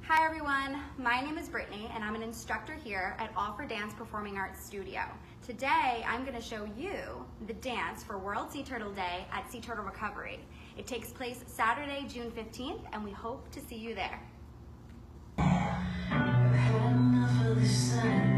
Hi everyone, my name is Brittany and I'm an instructor here at All for Dance Performing Arts Studio. Today I'm going to show you the dance for World Sea Turtle Day at Sea Turtle Recovery. It takes place Saturday, June 15th, and we hope to see you there. I've had enough of the sun.